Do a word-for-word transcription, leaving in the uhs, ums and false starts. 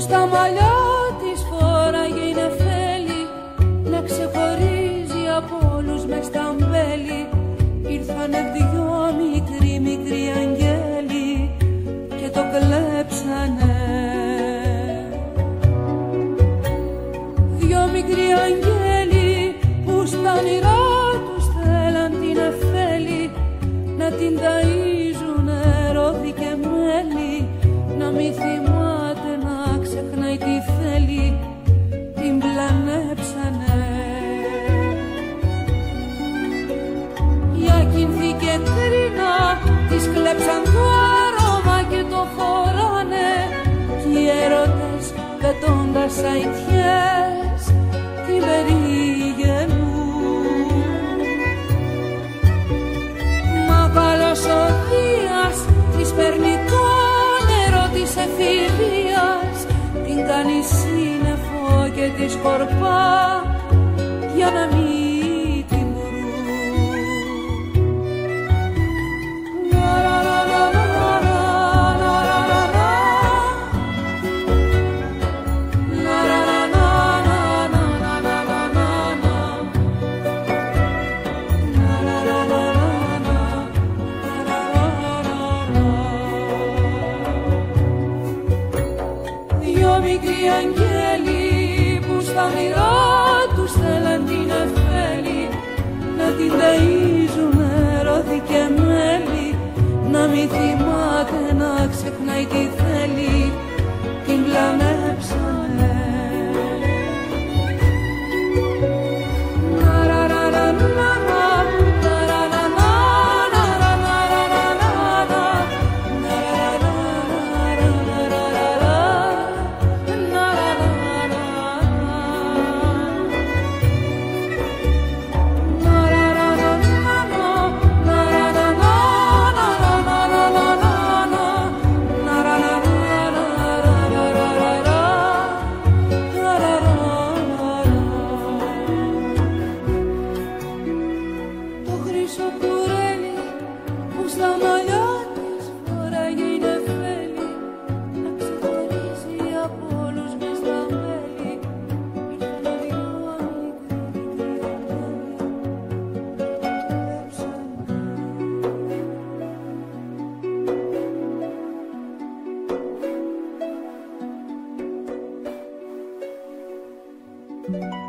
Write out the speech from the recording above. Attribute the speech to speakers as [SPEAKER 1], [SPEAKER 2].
[SPEAKER 1] στα μαλλιά της φόραγε η νεφέλη να ξεχωρίζει από όλους μες στα μπέλη. Ήρθανε δυο μικροί μικροί αγγέλοι και το κλέψανε. Δυο μικροί αγγέλοι που στα όνειρά τους θέλαν την νεφέλη να την ταΐζουνε ρόδι και μέλι, να μη θυμάται να ξεχνάει τι θέλει, την πλανέψανε. Για κινθή και κρίνα της κλέψαν το άρωμα και το φοράνε κι οι έρωτες πετώντας αητιές την περιγενούν. Μα καλός ο Δίας της παίρνει το νερό της εφηβείας, την κάνει σύννεφο και τη σκορπά για να μην την βρουν. Μικροί αγγέλοι που στα όνειρά τους θέλαν την νεφέλη να την ταΐζουνε ρόδι και μέλι, να μη θυμάται να ξεχνάει τι θέλει, την πλανέψανε. Στα μαλλιά της φοράγε η νεφέλη να ξεχωρίζει από όλους μες στα μέλη. Ήρθανε δυο μικροί μικροί αγγέλοι.